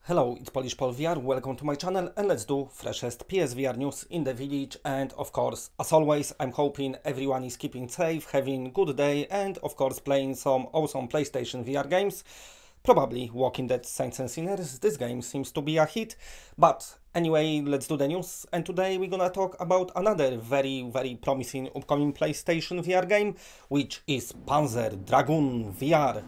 Hello, it's Polish Paul VR, welcome to my channel and let's do freshest PSVR news in the village. And of course, as always, I'm hoping everyone is keeping safe, having good day and of course playing some awesome PlayStation VR games. Probably Walking Dead Saints and Sinners, this game seems to be a hit. But anyway, let's do the news, and today we're gonna talk about another very promising upcoming PlayStation VR game, which is Panzer Dragoon VR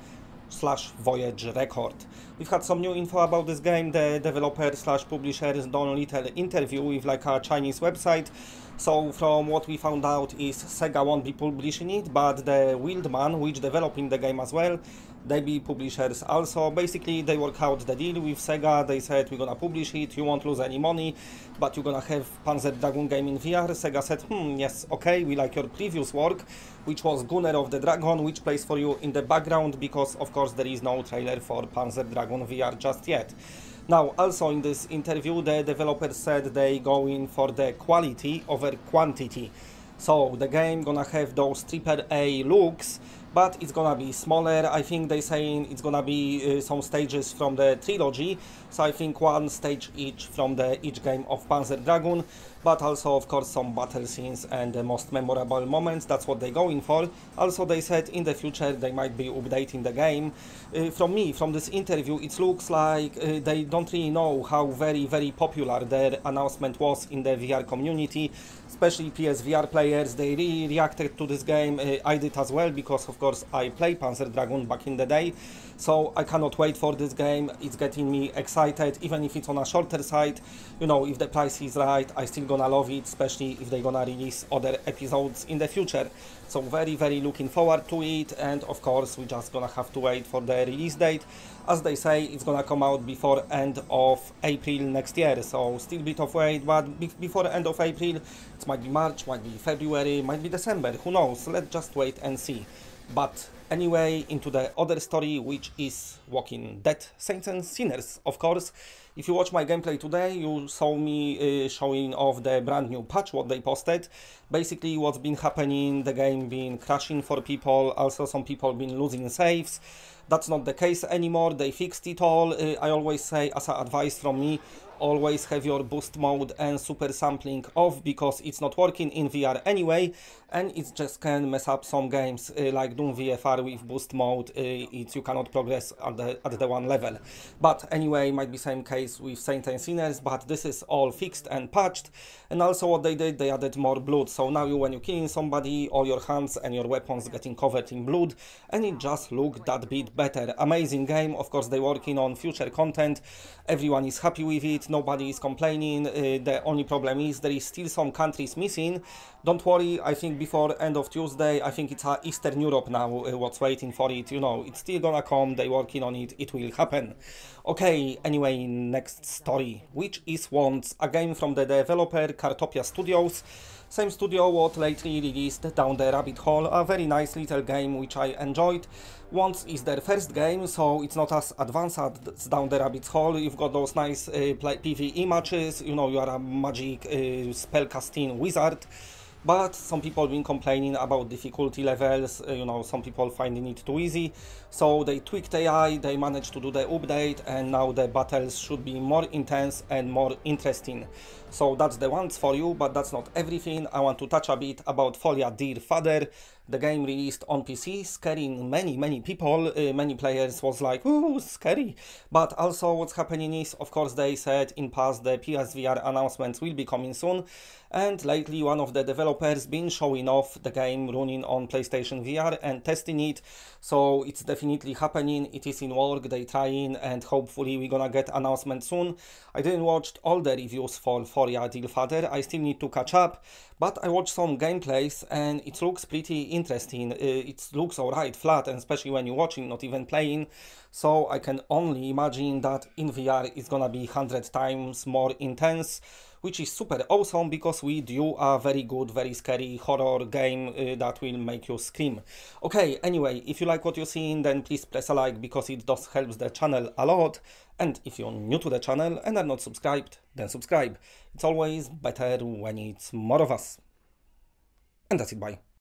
/ Voyage Record. We've had some new info about this game. The developer / publisher has done a little interview with like a Chinese website. So from what we found out is Sega won't be publishing it, but the Wildman, which developing the game as well, they be publishers also. Basically, they work out the deal with Sega. They said, we're gonna publish it, you won't lose any money, but you're gonna have Panzer Dragoon game in VR. Sega said, yes, okay, we like your previous work, which was Gunner of the Dragon, which plays for you in the background, because of course there is no trailer for Panzer Dragoon VR just yet. Now, also in this interview, the developer said they going for the quality over quantity. So the game gonna have those AAA looks, but it's gonna be smaller. I think they saying it's gonna be some stages from the trilogy, so I think one stage each from each game of Panzer Dragoon, but also of course some battle scenes and the most memorable moments. That's what they're going for. Also they said in the future they might be updating the game. From this interview, it looks like they don't really know how very popular their announcement was in the VR community, especially PSVR players. They really reacted to this game. I did as well, because of course I played Panzer Dragoon back in the day, so I cannot wait for this game. It's getting me excited, even if it's on a shorter side. You know, if the price is right, I still gonna love it, especially if they're gonna release other episodes in the future. So very looking forward to it, and of course we just gonna have to wait for the release date. As they say, it's gonna come out before end of April next year, so still a bit of wait, but before end of April, it might be March, might be February, might be December, who knows. Let's just wait and see. But anyway, into the other story, which is Walking Dead Saints and Sinners, of course. If you watch my gameplay today, you saw me showing off the brand new patch, what they posted. Basically, what's been happening, the game been crashing for people, also some people been losing saves. That's not the case anymore, they fixed it all. I always say, as an advice from me, always have your boost mode and super sampling off, because it's not working in VR anyway, and it just can mess up some games like Doom VFR with boost mode. You cannot progress at the one level. But anyway, might be same case with Saints and Sinners, but this is all fixed and patched. And also what they did, they added more blood. So now when you're killing somebody, all your hands and your weapons getting covered in blood, and it just looked that bit better. Amazing game. Of course, they're working on future content. Everyone is happy with it. Nobody is complaining. The only problem is there is still some countries missing. Don't worry, I think before end of Tuesday, I think it's Eastern Europe now what's waiting for it. You know, it's still gonna come, they working on it, it will happen. Okay, anyway, next story, which is once a game from the developer Cartopia Studios. Same studio what lately released Down the Rabbit Hole, a very nice little game which I enjoyed. Once is their first game, so it's not as advanced as Down the Rabbit Hole. You've got those nice PvE matches, you know, you are a magic spellcasting wizard. But some people have been complaining about difficulty levels, you know, some people finding it too easy. So they tweaked AI, they managed to do the update, and now the battles should be more intense and more interesting. So that's the ones for you, but that's not everything. I want to touch a bit about Folia Dear Father. The game released on PC, scaring many people. Many players was like, ooh, scary. But also what's happening is, of course, they said in past the PSVR announcements will be coming soon. And lately one of the developers been showing off the game running on PlayStation VR and testing it. So it's definitely happening, it is in work, they trying, and hopefully we're gonna get announcement soon. I didn't watch all the reviews for Folia Dear Father, I still need to catch up, but I watched some gameplays and it looks pretty interesting. It looks alright flat, and especially when you're watching, not even playing. So I can only imagine that in VR it's gonna be 100 times more intense, which is super awesome, because we do a very good, very scary horror game that will make you scream. Okay, anyway, if you like what you're seeing, then please press a like, because it does help the channel a lot. And if you're new to the channel and are not subscribed, then subscribe. It's always better when it's more of us. And that's it, bye.